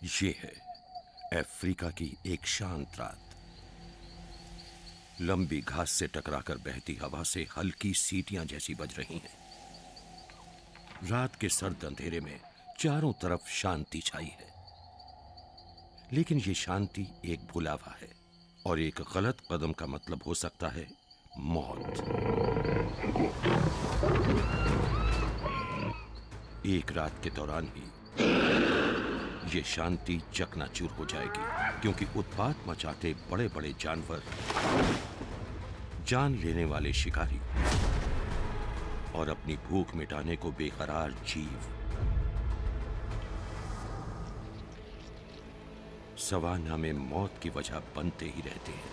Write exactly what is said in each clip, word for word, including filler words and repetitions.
ये है अफ्रीका की एक शांत रात। लंबी घास से टकराकर बहती हवा से हल्की सीटियां जैसी बज रही हैं। रात के सर्द अंधेरे में चारों तरफ शांति छाई है, लेकिन ये शांति एक भुलावा है और एक गलत कदम का मतलब हो सकता है मौत। एक रात के दौरान ही ये शांति चकनाचूर हो जाएगी, क्योंकि उत्पात मचाते बड़े बड़े जानवर, जान लेने वाले शिकारी और अपनी भूख मिटाने को बेकरार जीव सवाना में मौत की वजह बनते ही रहते हैं।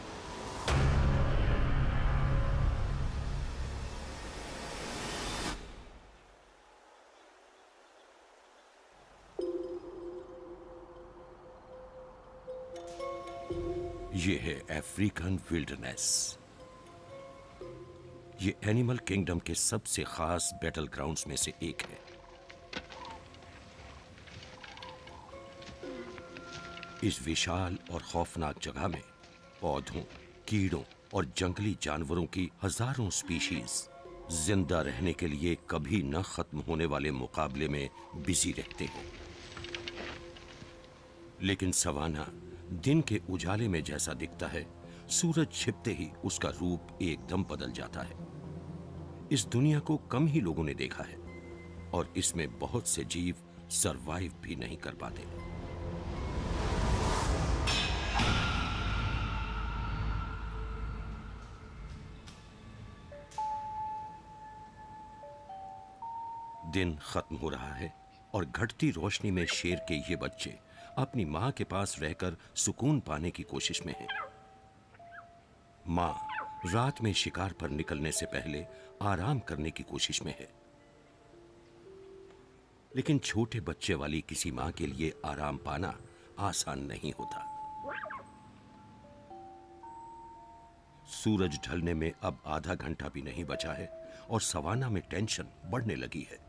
ये है अफ्रीकन विल्डरनेस। ये एनिमल किंगडम के सबसे खास बैटल ग्राउंड्स में से एक है। इस विशाल और खौफनाक जगह में पौधों, कीड़ों और जंगली जानवरों की हजारों स्पीशीज जिंदा रहने के लिए कभी न खत्म होने वाले मुकाबले में बिजी रहते हैं। लेकिन सवाना दिन के उजाले में जैसा दिखता है, सूरज छिपते ही उसका रूप एकदम बदल जाता है। इस दुनिया को कम ही लोगों ने देखा है और इसमें बहुत से जीव सरवाइव भी नहीं कर पाते। दिन खत्म हो रहा है और घटती रोशनी में शेर के ये बच्चे अपनी मां के पास रहकर सुकून पाने की कोशिश में हैं। मां रात में शिकार पर निकलने से पहले आराम करने की कोशिश में है, लेकिन छोटे बच्चे वाली किसी मां के लिए आराम पाना आसान नहीं होता। सूरज ढलने में अब आधा घंटा भी नहीं बचा है और सवाना में टेंशन बढ़ने लगी है।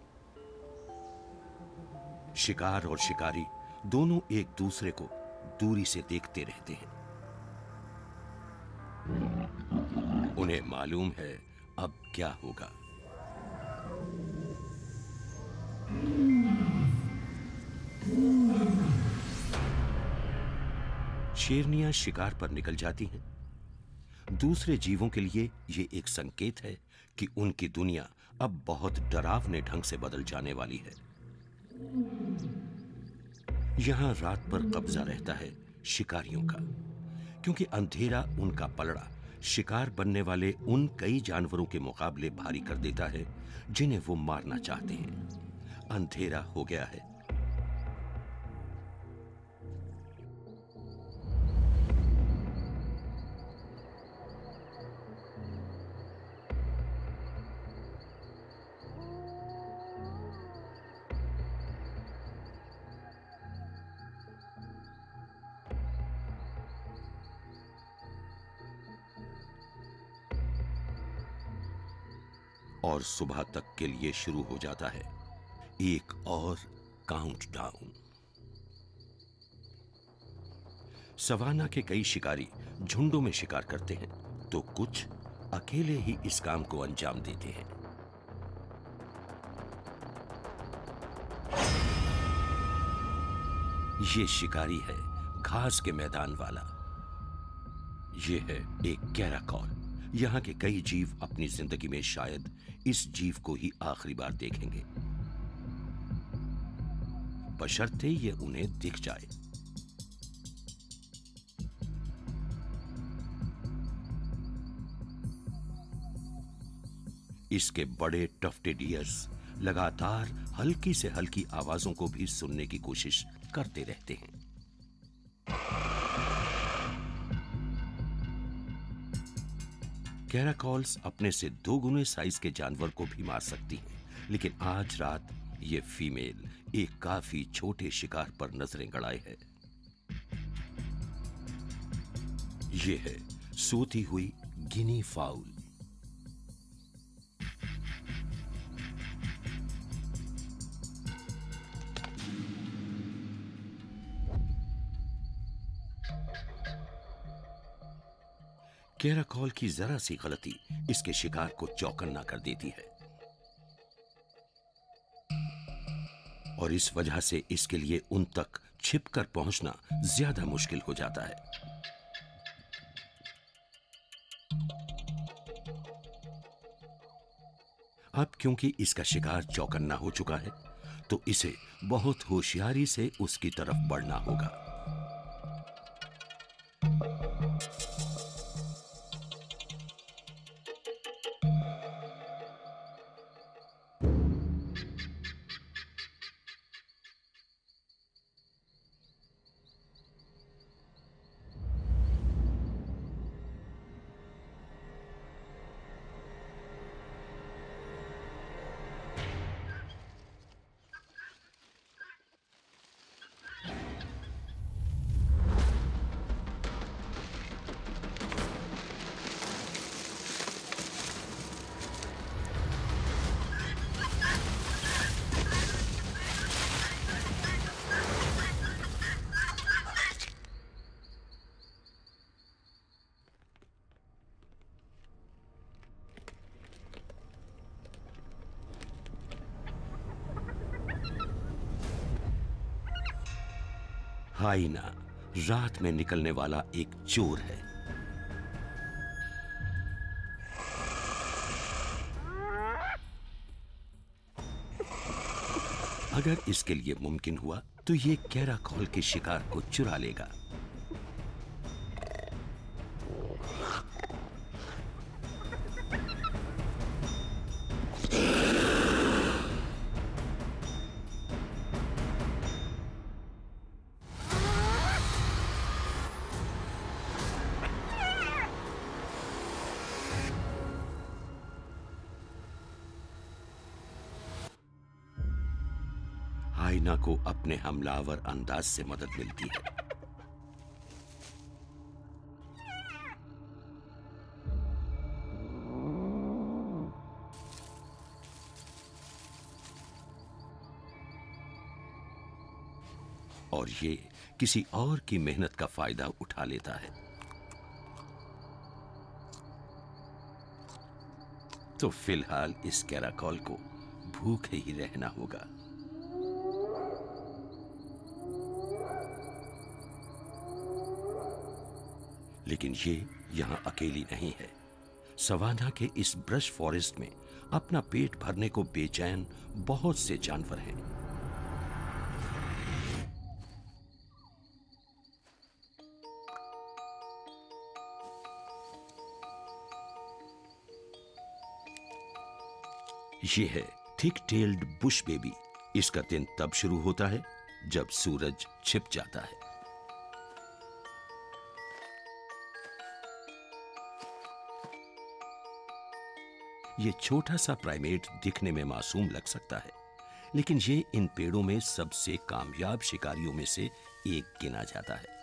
शिकार और शिकारी दोनों एक दूसरे को दूरी से देखते रहते हैं। उन्हें मालूम है अब क्या होगा। शेरनियां शिकार पर निकल जाती हैं। दूसरे जीवों के लिए यह एक संकेत है कि उनकी दुनिया अब बहुत डरावने ढंग से बदल जाने वाली है। यहां रात पर कब्जा रहता है शिकारियों का, क्योंकि अंधेरा उनका पलड़ा शिकार बनने वाले उन कई जानवरों के मुकाबले भारी कर देता है जिन्हें वो मारना चाहते हैं। अंधेरा हो गया है। और सुबह तक के लिए शुरू हो जाता है एक और काउंटडाउन। सवाना के कई शिकारी झुंडों में शिकार करते हैं, तो कुछ अकेले ही इस काम को अंजाम देते हैं। ये शिकारी है घास के मैदान वाला। ये है एक कैराकॉल। यहां के कई जीव अपनी जिंदगी में शायद इस जीव को ही आखिरी बार देखेंगे, बशर्ते ये उन्हें दिख जाए। इसके बड़े टफ्टेड ईयर्स लगातार हल्की से हल्की आवाजों को भी सुनने की कोशिश करते रहते हैं। कैराकॉल्स अपने से दो गुने साइज के जानवर को भी मार सकती हैं, लेकिन आज रात ये फीमेल एक काफी छोटे शिकार पर नजरें गड़ाए है। ये है सोती हुई गिनी फाउल। कैराकॉल की जरा सी गलती इसके शिकार को चौकन्ना कर देती है और इस वजह से इसके लिए उन तक छिपकर पहुंचना ज्यादा मुश्किल हो जाता है। अब क्योंकि इसका शिकार चौकन्ना हो चुका है तो इसे बहुत होशियारी से उसकी तरफ बढ़ना होगा। हाइना रात में निकलने वाला एक चोर है। अगर इसके लिए मुमकिन हुआ तो ये कैराकॉल के शिकार को चुरा लेगा। हाइना को अपने हमलावर अंदाज से मदद मिलती है। और ये किसी और की मेहनत का फायदा उठा लेता है। तो फिलहाल इस कैराकॉल को भूखे ही रहना होगा। लेकिन ये यहां अकेली नहीं है। सवाना के इस ब्रश फॉरेस्ट में अपना पेट भरने को बेचैन बहुत से जानवर हैं। ये है थिक टेल्ड बुश बेबी। इसका दिन तब शुरू होता है जब सूरज छिप जाता है। ये छोटा सा प्राइमेट दिखने में मासूम लग सकता है, लेकिन ये इन पेड़ों में सबसे कामयाब शिकारियों में से एक गिना जाता है।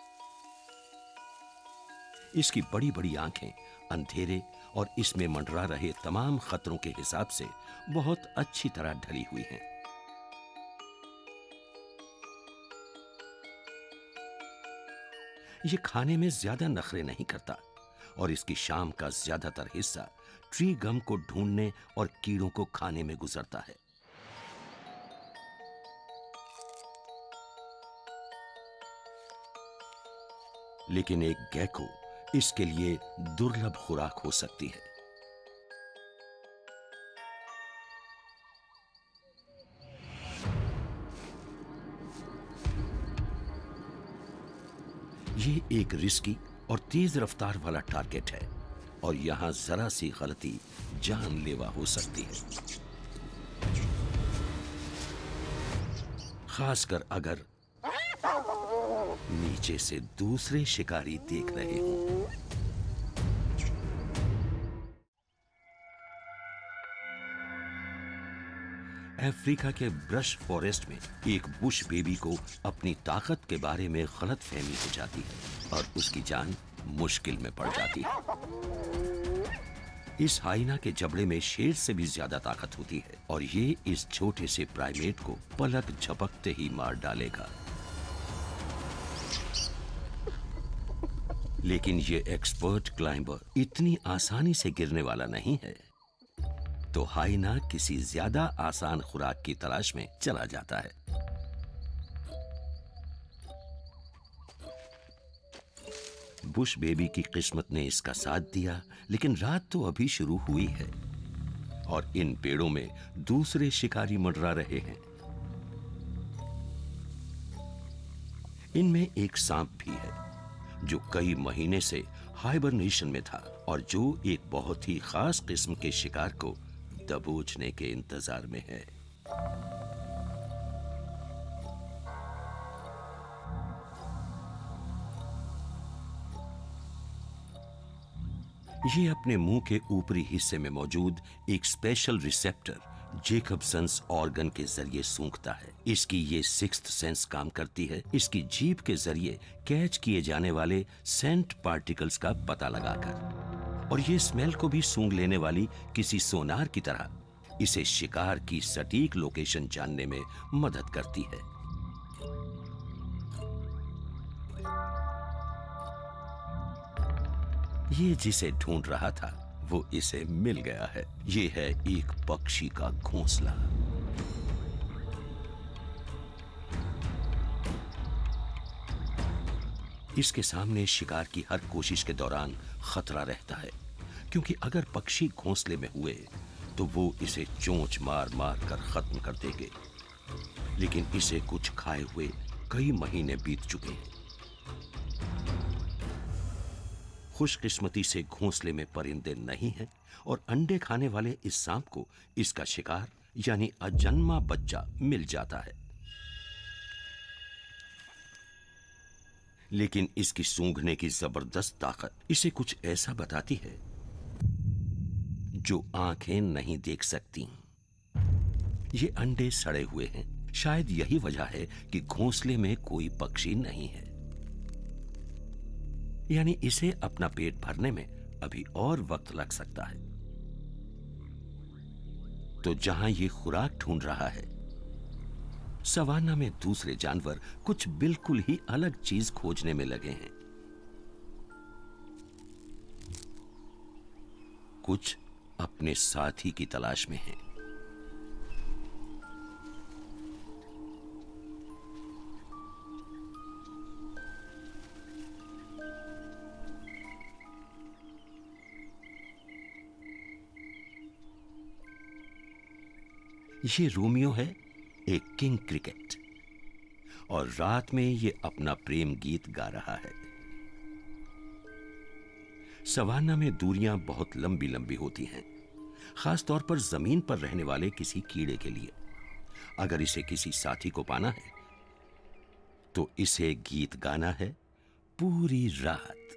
इसकी बड़ी बड़ी आंखें अंधेरे और इसमें मंडरा रहे तमाम खतरों के हिसाब से बहुत अच्छी तरह ढली हुई हैं। ये खाने में ज्यादा नखरे नहीं करता और इसकी शाम का ज्यादातर हिस्सा ट्री गम को ढूंढने और कीड़ों को खाने में गुजरता है। लेकिन एक गैको इसके लिए दुर्लभ खुराक हो सकती है। ये एक रिस्की और तेज रफ्तार वाला टारगेट है और यहां जरा सी गलती जानलेवा हो सकती है, खासकर अगर नीचे से दूसरे शिकारी देख रहे हों। अफ्रीका के ब्रश फॉरेस्ट में एक बुश बेबी को अपनी ताकत के बारे में गलतफहमी हो जाती है और उसकी जान मुश्किल में पड़ जाती है। इस हाइना के जबड़े में शेर से भी ज्यादा ताकत होती है और ये इस छोटे से प्राइमेट को पलक झपकते ही मार डालेगा। लेकिन ये एक्सपर्ट क्लाइंबर इतनी आसानी से गिरने वाला नहीं है, तो हाइना किसी ज्यादा आसान खुराक की तलाश में चला जाता है। बुश बेबी की किस्मत ने इसका साथ दिया, लेकिन रात तो अभी शुरू हुई है और इन पेड़ों में दूसरे शिकारी मंडरा रहे हैं। इनमें एक सांप भी है जो कई महीने से हाइबरनेशन में था और जो एक बहुत ही खास किस्म के शिकार को दबोचने के इंतजार में है। ये अपने मुंह के ऊपरी हिस्से में मौजूद एक स्पेशल रिसेप्टर जेकबसन्स ऑर्गन के जरिए सूंघता है। इसकी ये सिक्स्थ सेंस काम करती है, इसकी जीभ के जरिए कैच किए जाने वाले सेंट पार्टिकल्स का पता लगाकर, और ये स्मेल को भी सूंघ लेने वाली किसी सोनार की तरह इसे शिकार की सटीक लोकेशन जानने में मदद करती है। ये जिसे ढूंढ रहा था वो इसे मिल गया है। ये है एक पक्षी का घोंसला। इसके सामने शिकार की हर कोशिश के दौरान खतरा रहता है, क्योंकि अगर पक्षी घोंसले में हुए तो वो इसे चोंच मार मार कर खत्म कर देंगे। लेकिन इसे कुछ खाए हुए कई महीने बीत चुके हैं। खुशकिस्मती से घोंसले में परिंदे नहीं हैं और अंडे खाने वाले इस सांप को इसका शिकार यानी अजन्मा बच्चा मिल जाता है। लेकिन इसकी सूंघने की जबरदस्त ताकत इसे कुछ ऐसा बताती है जो आंखें नहीं देख सकती। ये अंडे सड़े हुए हैं। शायद यही वजह है कि घोंसले में कोई पक्षी नहीं है, यानी इसे अपना पेट भरने में अभी और वक्त लग सकता है। तो जहां ये खुराक ढूंढ रहा है, सवाना में दूसरे जानवर कुछ बिल्कुल ही अलग चीज खोजने में लगे हैं। कुछ अपने साथी की तलाश में हैं। ये रोमियो है, एक किंग क्रिकेट, और रात में ये अपना प्रेम गीत गा रहा है। सवाना में दूरियां बहुत लंबी लंबी होती हैं, खास तौर पर जमीन पर रहने वाले किसी कीड़े के लिए। अगर इसे किसी साथी को पाना है तो इसे गीत गाना है पूरी रात।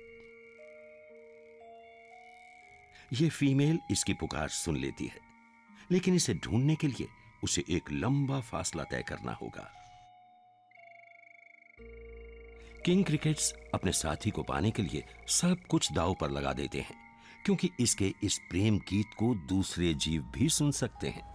यह फीमेल इसकी पुकार सुन लेती है, लेकिन इसे ढूंढने के लिए उसे एक लंबा फासला तय करना होगा। किंग क्रिकेट्स अपने साथी को पाने के लिए सब कुछ दांव पर लगा देते हैं, क्योंकि इसके इस प्रेम गीत को दूसरे जीव भी सुन सकते हैं।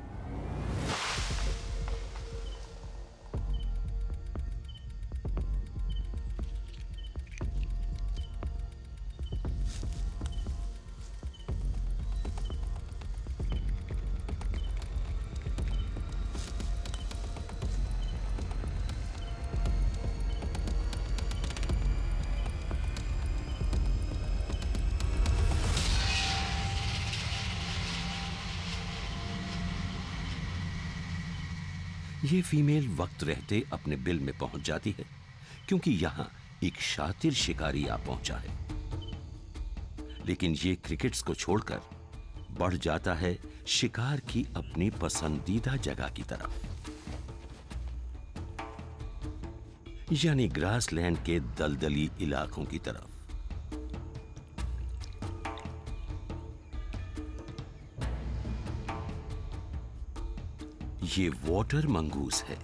ये फीमेल वक्त रहते अपने बिल में पहुंच जाती है, क्योंकि यहां एक शातिर शिकारी आ पहुंचा है। लेकिन ये क्रिकेट्स को छोड़कर बढ़ जाता है शिकार की अपनी पसंदीदा जगह की तरफ, यानी ग्रासलैंड के दलदली इलाकों की तरफ। ये वाटर मंगूस है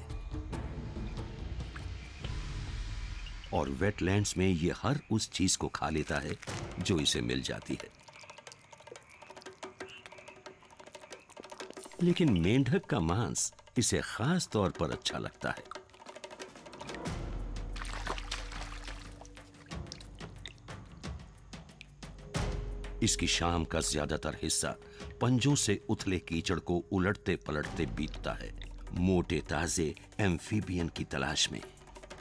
और वेटलैंड्स में ये हर उस चीज को खा लेता है जो इसे मिल जाती है। लेकिन मेंढक का मांस इसे खास तौर पर अच्छा लगता है। इसकी शाम का ज्यादातर हिस्सा पंजों से उथले कीचड़ को उलटते पलटते बीतता है, मोटे ताजे एम्फीबियन की तलाश में।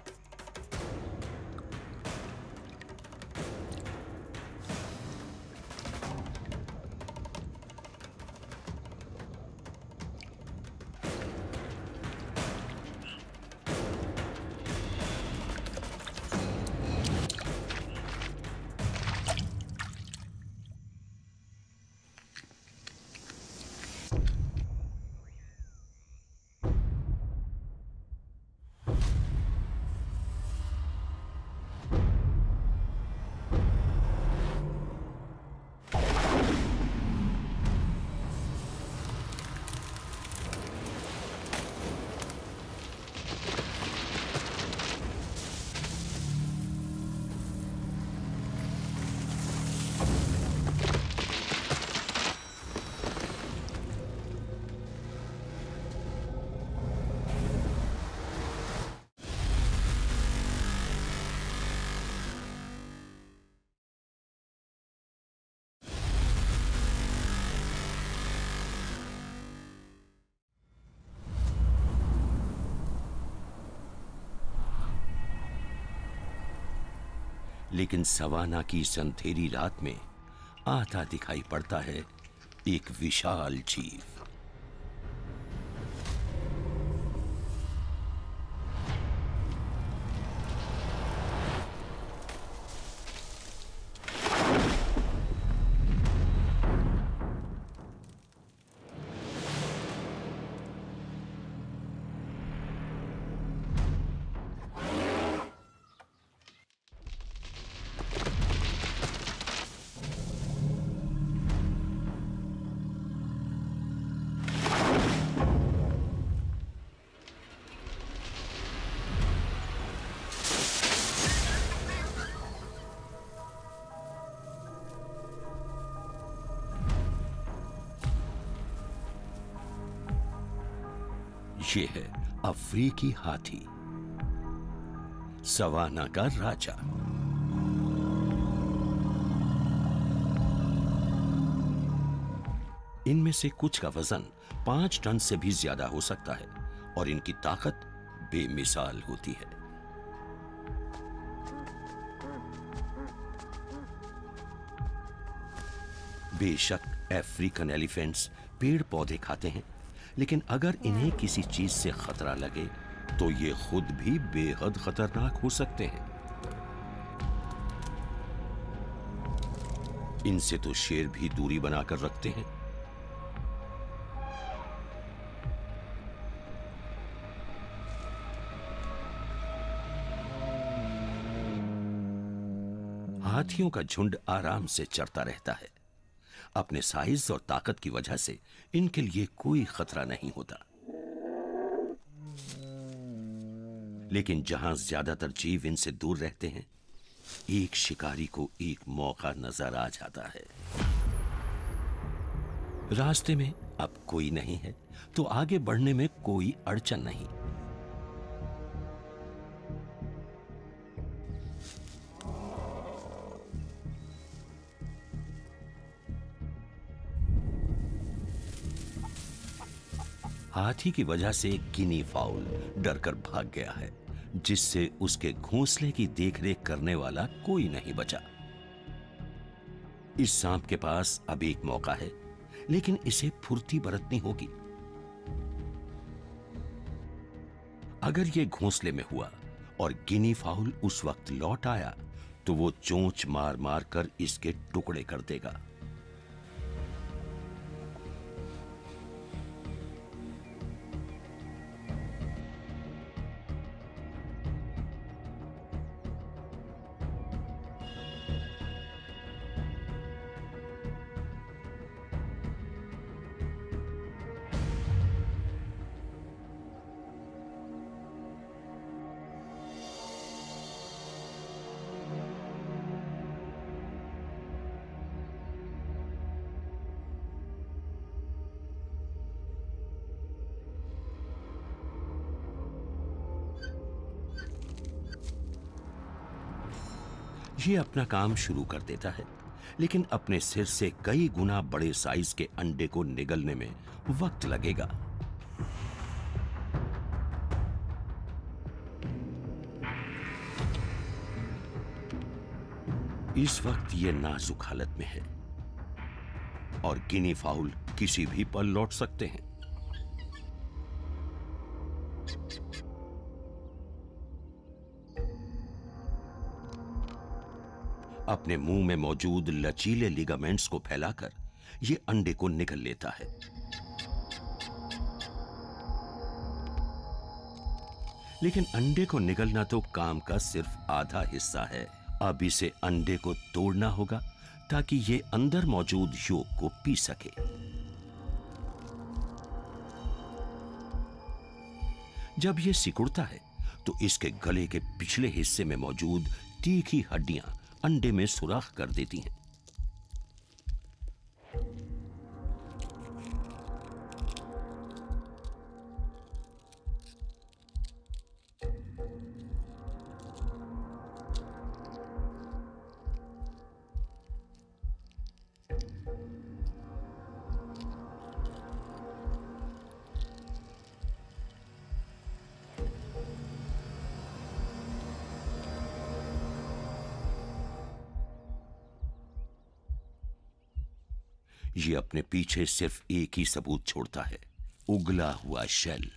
लेकिन सवाना की इस अंधेरी रात में आता दिखाई पड़ता है एक विशाल जीव। ये है अफ्रीकी हाथी, सवाना का राजा। इनमें से कुछ का वजन पांच टन से भी ज्यादा हो सकता है और इनकी ताकत बेमिसाल होती है। बेशक अफ्रीकन एलिफेंट्स पेड़ पौधे खाते हैं, लेकिन अगर इन्हें किसी चीज से खतरा लगे तो ये खुद भी बेहद खतरनाक हो सकते हैं। इनसे तो शेर भी दूरी बनाकर रखते हैं। हाथियों का झुंड आराम से चरता रहता है। अपने साइज और ताकत की वजह से इनके लिए कोई खतरा नहीं होता। लेकिन जहां ज्यादातर जीव इनसे दूर रहते हैं, एक शिकारी को एक मौका नजर आ जाता है। रास्ते में अब कोई नहीं है तो आगे बढ़ने में कोई अड़चन नहीं। हाथी की वजह से गिनी फाउल डरकर भाग गया है, जिससे उसके घोंसले की देखरेख करने वाला कोई नहीं बचा। इस सांप के पास अब एक मौका है, लेकिन इसे फुर्ती बरतनी होगी। अगर यह घोंसले में हुआ और गिनी फाउल उस वक्त लौट आया तो वो चोंच मार मार कर इसके टुकड़े कर देगा। ये अपना काम शुरू कर देता है, लेकिन अपने सिर से कई गुना बड़े साइज के अंडे को निगलने में वक्त लगेगा। इस वक्त यह नाजुक हालत में है और गिनी फाउल किसी भी पल लौट सकते हैं। अपने मुंह में मौजूद लचीले लिगामेंट्स को फैलाकर यह अंडे को निगल लेता है। लेकिन अंडे को निगलना तो काम का सिर्फ आधा हिस्सा है। अब इसे अंडे को तोड़ना होगा ताकि ये अंदर मौजूद योक को पी सके। जब यह सिकुड़ता है तो इसके गले के पिछले हिस्से में मौजूद तीखी हड्डियां अंडे में सुराख कर देती हैं। ये अपने पीछे सिर्फ एक ही सबूत छोड़ता है, उगला हुआ शेल।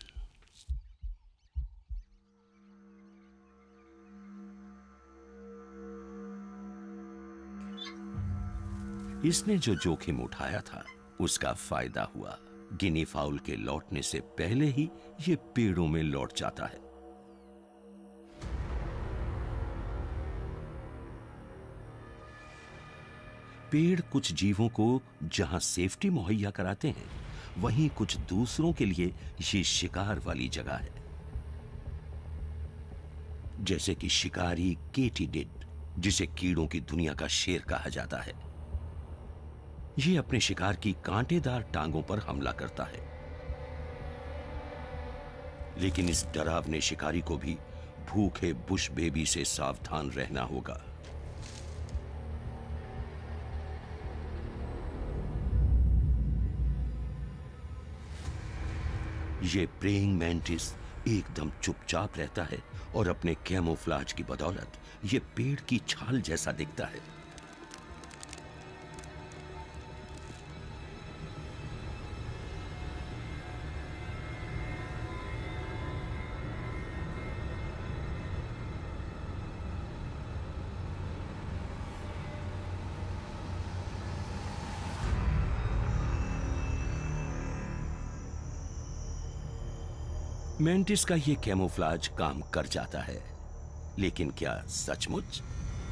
इसने जो जोखिम उठाया था उसका फायदा हुआ। गिनी फाउल के लौटने से पहले ही ये पेड़ों में लौट जाता है। पेड़ कुछ जीवों को जहां सेफ्टी मुहैया कराते हैं, वहीं कुछ दूसरों के लिए ये शिकार वाली जगह है। जैसे कि शिकारी केटीडिड, जिसे कीड़ों की दुनिया का शेर कहा जाता है। ये अपने शिकार की कांटेदार टांगों पर हमला करता है। लेकिन इस डरावने शिकारी को भी भूखे बुश बेबी से सावधान रहना होगा। ये प्रेइंग मैंटिस एकदम चुपचाप रहता है और अपने कैमोफ्लाज की बदौलत ये पेड़ की छाल जैसा दिखता है। मेंटिस का ये कैमोफ्लाज काम कर जाता है, लेकिन क्या सचमुच?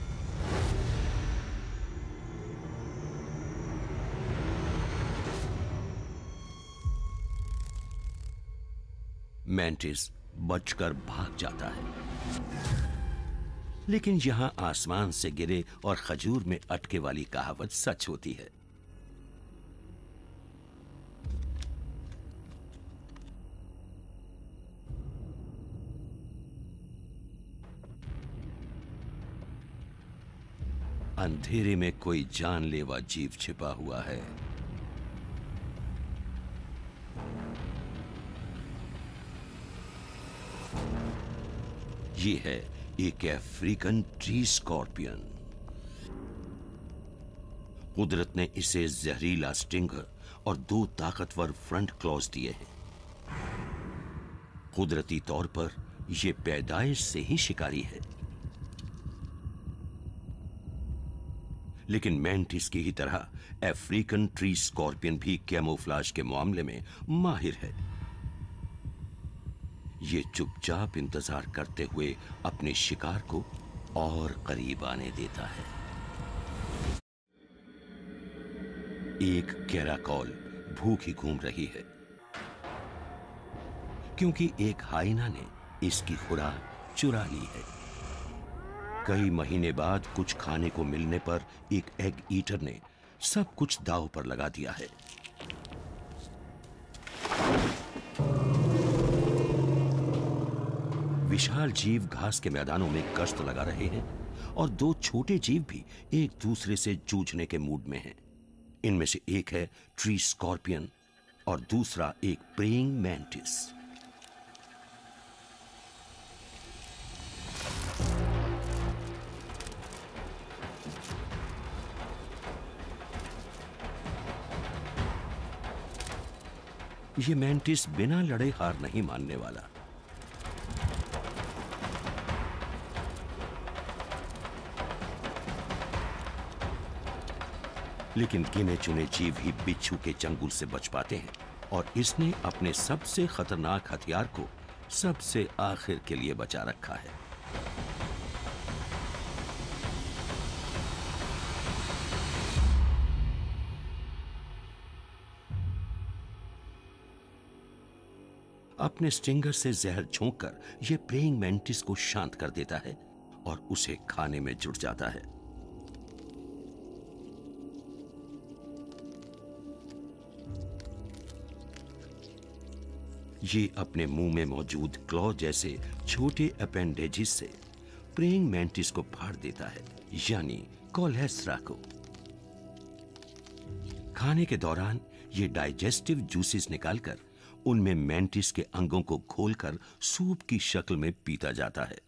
मेंटिस बचकर भाग जाता है। लेकिन यहां आसमान से गिरे और खजूर में अटके वाली कहावत सच होती है। अंधेरे में कोई जानलेवा जीव छिपा हुआ है। ये है एक अफ्रीकन ट्री स्कॉर्पियन। कुदरत ने इसे जहरीला स्टिंगर और दो ताकतवर फ्रंट क्लॉज दिए हैं। कुदरती तौर पर यह पैदाइश से ही शिकारी है, लेकिन मेंटिस की ही तरह अफ्रीकन ट्री स्कॉर्पियन भी कैमोफ्लाज के मामले में माहिर है। ये चुपचाप इंतजार करते हुए अपने शिकार को और करीब आने देता है। एक कैराकॉल भूखी घूम रही है क्योंकि एक हाइना ने इसकी खुराक चुरा ली है। कई महीने बाद कुछ खाने को मिलने पर एक एग ईटर ने सब कुछ दांव पर लगा दिया है। विशाल जीव घास के मैदानों में गश्त लगा रहे हैं और दो छोटे जीव भी एक दूसरे से जूझने के मूड में हैं। इनमें से एक है ट्री स्कॉर्पियन और दूसरा एक प्रेइंग मैंटिस। ये मैंटिस बिना लड़े हार नहीं मानने वाला। लेकिन गिने चुने जीव ही बिच्छू के चंगुल से बच पाते हैं और इसने अपने सबसे खतरनाक हथियार को सबसे आखिर के लिए बचा रखा है। अपने स्टिंगर से जहर झोंककर यह प्रेइंग मैंटिस को शांत कर देता है और उसे खाने में जुट जाता है। ये अपने मुंह में मौजूद क्लॉ जैसे छोटे अपेंडेजेस से प्रेइंग मैंटिस को फाड़ देता है, यानी कोलेस्ट्रा को। खाने के दौरान ये डाइजेस्टिव जूसेस निकालकर उनमें मैंटिस के अंगों को घोलकर सूप की शक्ल में पीता जाता है।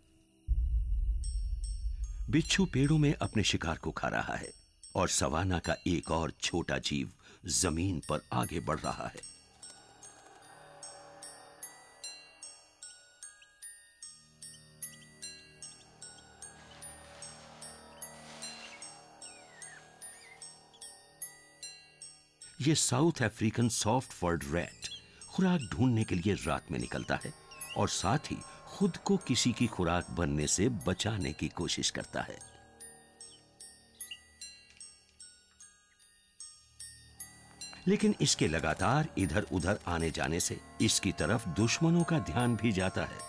बिच्छू पेड़ों में अपने शिकार को खा रहा है और सवाना का एक और छोटा जीव जमीन पर आगे बढ़ रहा है। ये South African soft furred rat खुराक ढूंढने के लिए रात में निकलता है और साथ ही खुद को किसी की खुराक बनने से बचाने की कोशिश करता है। लेकिन इसके लगातार इधर उधर आने जाने से इसकी तरफ दुश्मनों का ध्यान भी जाता है।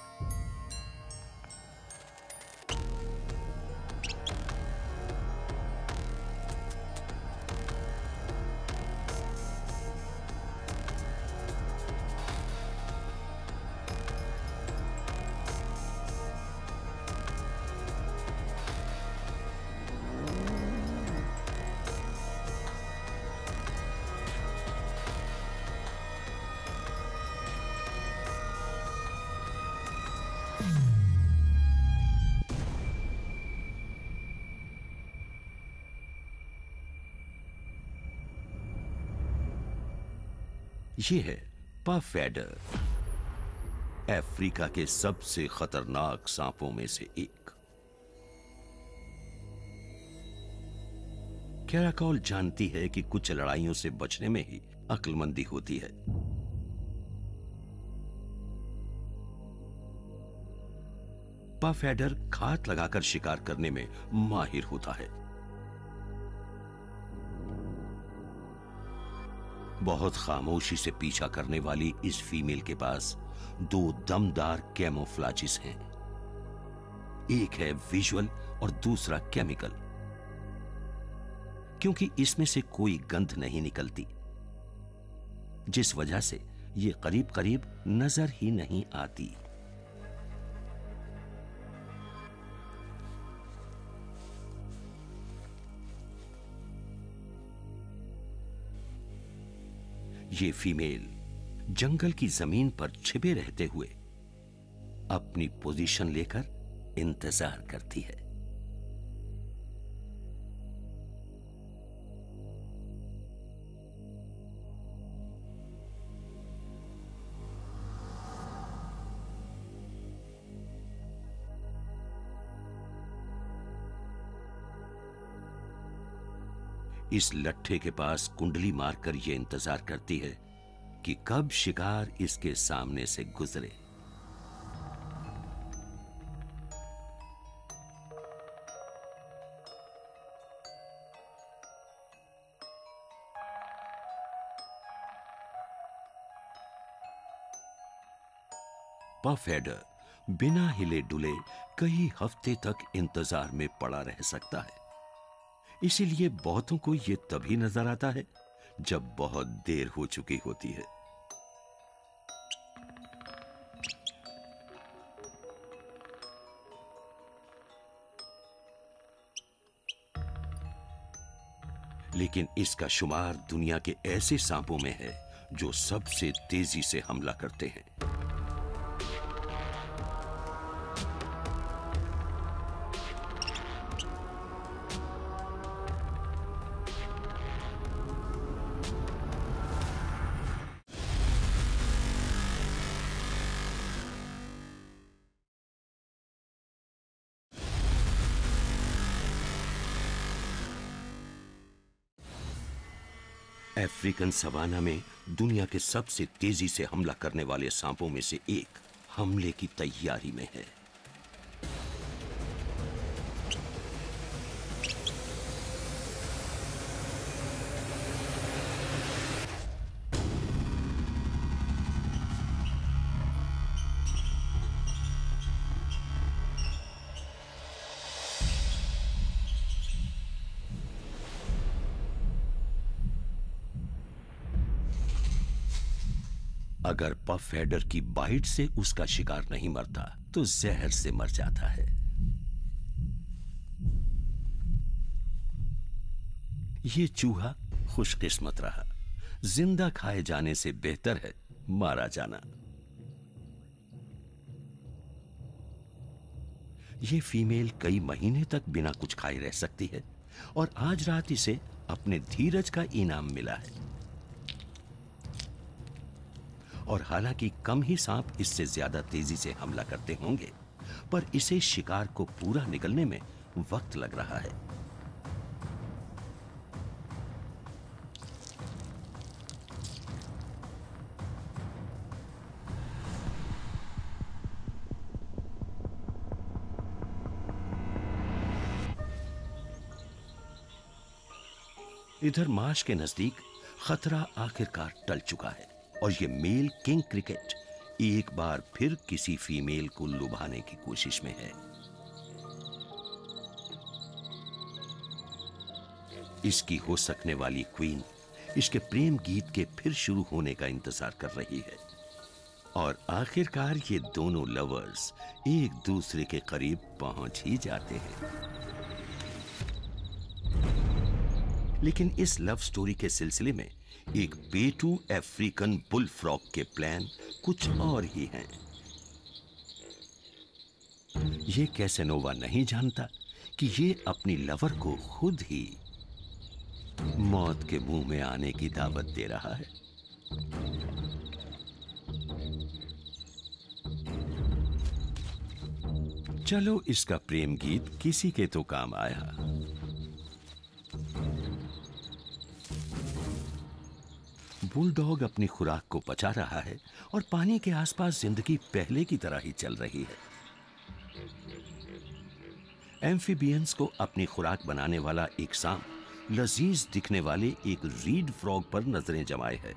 ये है पफ एडर, अफ्रीका के सबसे खतरनाक सांपों में से एक। कैराकॉल जानती है कि कुछ लड़ाइयों से बचने में ही अक्लमंदी होती है। पफ एडर घात लगाकर शिकार करने में माहिर होता है। बहुत खामोशी से पीछा करने वाली इस फीमेल के पास दो दमदार कैमोफ्लाजिस हैं। एक है विजुअल और दूसरा केमिकल। क्योंकि इसमें से कोई गंध नहीं निकलती, जिस वजह से ये करीब करीब नजर ही नहीं आती। ये फीमेल जंगल की जमीन पर छिपे रहते हुए अपनी पोजीशन लेकर इंतजार करती है। इस लट्ठे के पास कुंडली मारकर यह इंतजार करती है कि कब शिकार इसके सामने से गुजरे। पफ एडर बिना हिले डुले कई हफ्ते तक इंतजार में पड़ा रह सकता है। इसीलिए बहुतों को यह तभी नजर आता है जब बहुत देर हो चुकी होती है। लेकिन इसका शुमार दुनिया के ऐसे सांपों में है जो सबसे तेजी से हमला करते हैं। अफ्रीकन सवाना में दुनिया के सबसे तेजी से हमला करने वाले सांपों में से एक हमले की तैयारी में है। अगर पफ एडर की बाइट से उसका शिकार नहीं मरता तो जहर से मर जाता है। ये चूहा खुशकिस्मत रहा। जिंदा खाए जाने से बेहतर है मारा जाना। ये फीमेल कई महीने तक बिना कुछ खाए रह सकती है और आज रात इसे अपने धीरज का इनाम मिला है। और हालांकि कम ही सांप इससे ज्यादा तेजी से हमला करते होंगे, पर इसे शिकार को पूरा निगलने में वक्त लग रहा है। इधर मार्श के नजदीक खतरा आखिरकार टल चुका है और ये मेल किंग क्रिकेट एक बार फिर किसी फीमेल को लुभाने की कोशिश में है। इसकी हो सकने वाली क्वीन इसके प्रेम गीत के फिर शुरू होने का इंतजार कर रही है और आखिरकार ये दोनों लवर्स एक दूसरे के करीब पहुंच ही जाते हैं। लेकिन इस लव स्टोरी के सिलसिले में एक पेटू अफ्रीकन बुल फ्रॉग के प्लान कुछ और ही हैं। ये कैसेनोवा नहीं जानता कि ये अपनी लवर को खुद ही मौत के मुंह में आने की दावत दे रहा है। चलो इसका प्रेम गीत किसी के तो काम आया। बुलडॉग अपनी खुराक को पचा रहा है और पानी के आसपास जिंदगी पहले की तरह ही चल रही है। एम्फीबियंस को अपनी खुराक बनाने वाला एक सांप लजीज दिखने वाले एक रीड फ्रॉग पर नजरें जमाए है।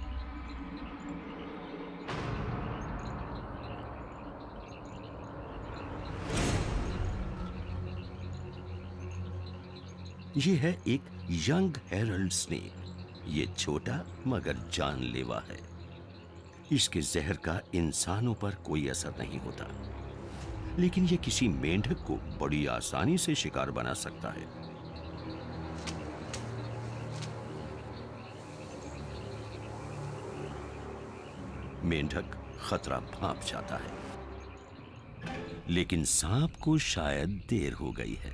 यह है एक यंग हेरल्ड स्नेक। ये छोटा मगर जानलेवा है। इसके जहर का इंसानों पर कोई असर नहीं होता, लेकिन ये किसी मेंढक को बड़ी आसानी से शिकार बना सकता है। मेंढक खतरा भांप जाता है, लेकिन सांप को शायद देर हो गई है।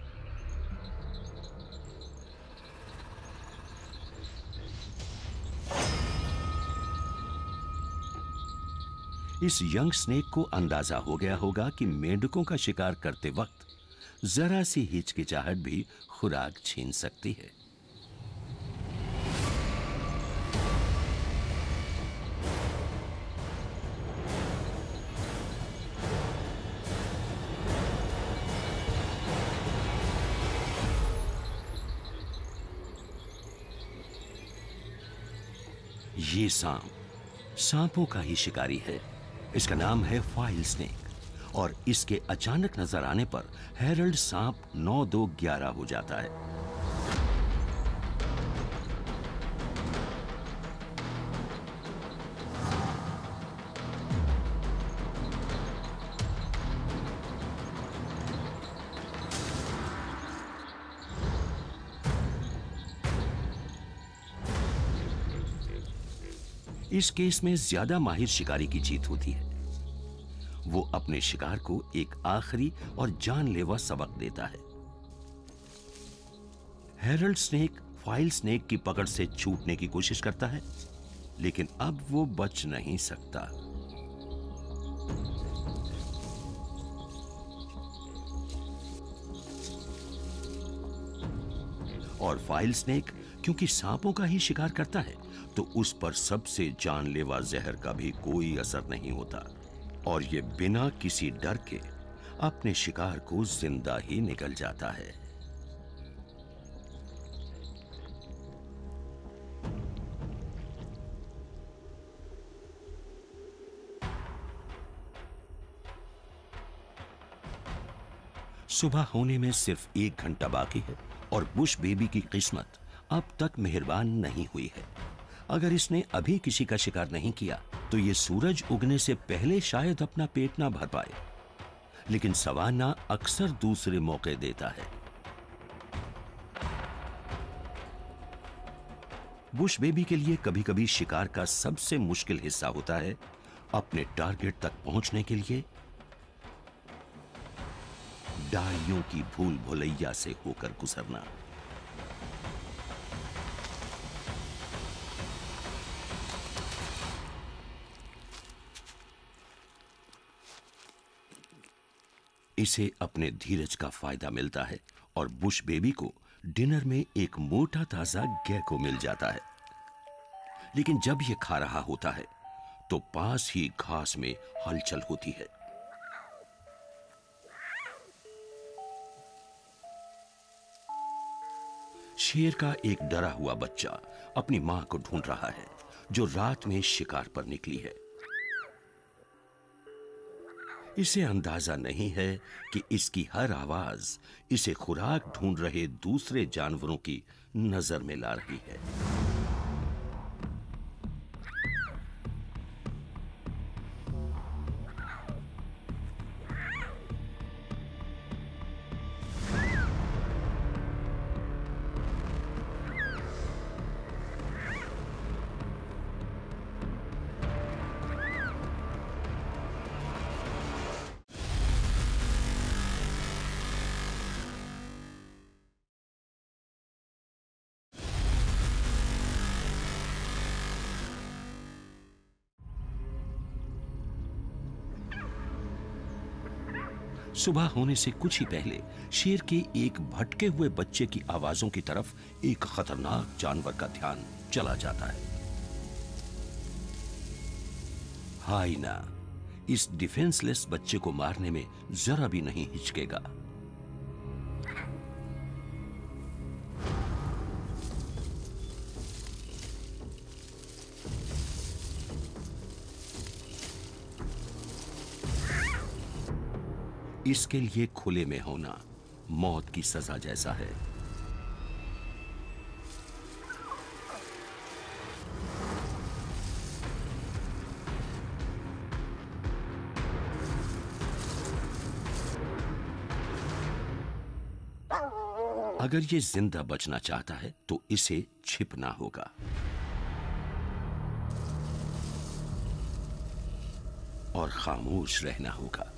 इस यंग स्नेक को अंदाजा हो गया होगा कि मेंढकों का शिकार करते वक्त जरा सी हिचकिचाहट भी खुराक छीन सकती है। ये सांप सांपों का ही शिकारी है। इसका नाम है फाइल स्नेक और इसके अचानक नजर आने पर हेरल्ड सांप नौ दो ग्यारह हो जाता है। इस केस में ज्यादा माहिर शिकारी की जीत होती है। वो अपने शिकार को एक आखिरी और जानलेवा सबक देता है। हेरल्ड स्नेक फाइल स्नेक की पकड़ से छूटने की कोशिश करता है, लेकिन अब वो बच नहीं सकता। और फाइल स्नेक क्योंकि सांपों का ही शिकार करता है, तो उस पर सबसे जानलेवा जहर का भी कोई असर नहीं होता और ये बिना किसी डर के अपने शिकार को जिंदा ही निकल जाता है। सुबह होने में सिर्फ एक घंटा बाकी है और बुश बेबी की किस्मत अब तक मेहरबान नहीं हुई है। अगर इसने अभी किसी का शिकार नहीं किया तो ये सूरज उगने से पहले शायद अपना पेट ना भर पाए, लेकिन सवाना अक्सर दूसरे मौके देता है। बुश बेबी के लिए कभी कभी शिकार का सबसे मुश्किल हिस्सा होता है अपने टारगेट तक पहुंचने के लिए डालियों की भूल भुलैया से होकर गुजरना। इसे अपने धीरज का फायदा मिलता है और बुश बेबी को डिनर में एक मोटा ताजा गेको मिल जाता है। लेकिन जब यह खा रहा होता है तो पास ही घास में हलचल होती है। शेर का एक डरा हुआ बच्चा अपनी मां को ढूंढ रहा है जो रात में शिकार पर निकली है। इसे अंदाजा नहीं है कि इसकी हर आवाज इसे खुराक ढूंढ रहे दूसरे जानवरों की नजर में ला रही है। सुबह होने से कुछ ही पहले शेर के एक भटके हुए बच्चे की आवाजों की तरफ एक खतरनाक जानवर का ध्यान चला जाता है। हाइना इस डिफेंसलेस बच्चे को मारने में जरा भी नहीं हिचकेगा। इसके लिए खुले में होना मौत की सजा जैसा है। अगर ये जिंदा बचना चाहता है तो इसे छिपना होगा और खामोश रहना होगा।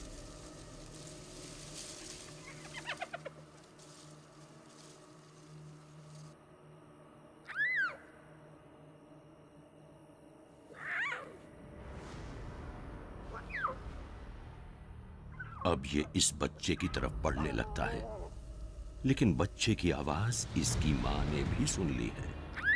अब ये इस बच्चे की तरफ बढ़ने लगता है, लेकिन बच्चे की आवाज इसकी मां ने भी सुन ली है।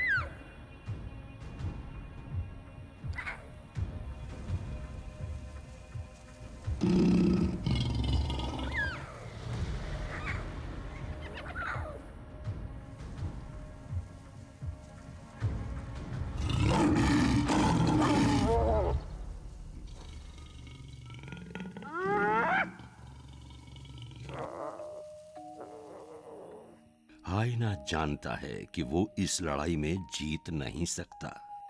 हाइना जानता है कि वो इस लड़ाई में जीत नहीं सकता।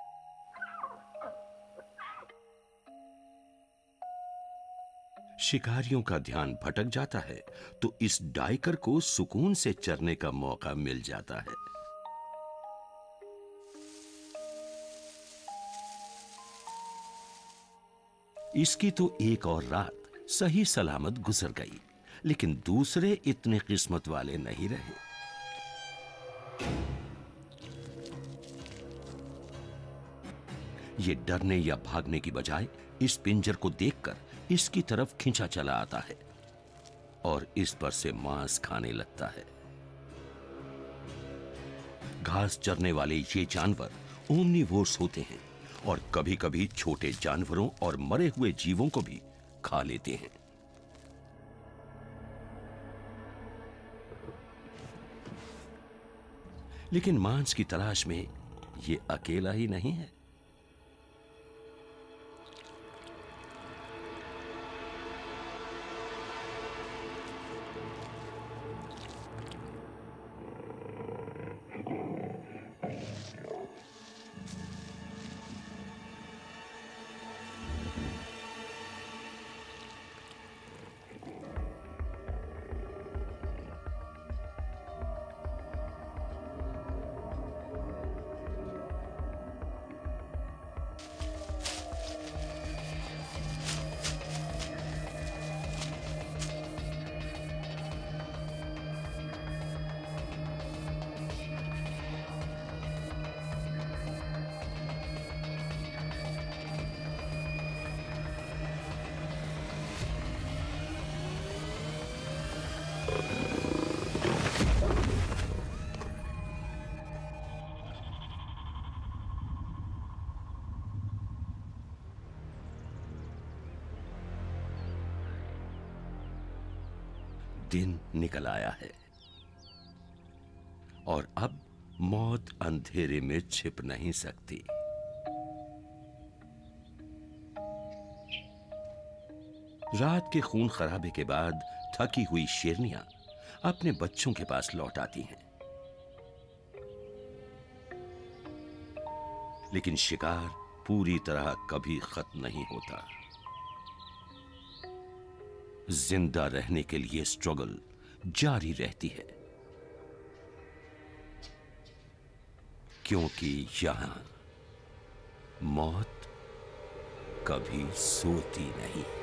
शिकारियों का ध्यान भटक जाता है तो इस डाइकर को सुकून से चरने का मौका मिल जाता है। इसकी तो एक और रात सही सलामत गुजर गई, लेकिन दूसरे इतने किस्मत वाले नहीं रहे। ये डरने या भागने की बजाय इस पिंजर को देखकर इसकी तरफ खींचा चला आता है और इस पर से मांस खाने लगता है। घास चरने वाले ये जानवर ओमनिवोर्स होते हैं और कभी कभी छोटे जानवरों और मरे हुए जीवों को भी खा लेते हैं। लेकिन मांस की तलाश में ये अकेला ही नहीं है। दिन निकल आया है और अब मौत अंधेरे में छिप नहीं सकती। रात के खून खराबे के बाद थकी हुई शेरनियां अपने बच्चों के पास लौट आती हैं, लेकिन शिकार पूरी तरह कभी खत्म नहीं होता। जिंदा रहने के लिए स्ट्रगल जारी रहती है, क्योंकि यहां मौत कभी सोती नहीं।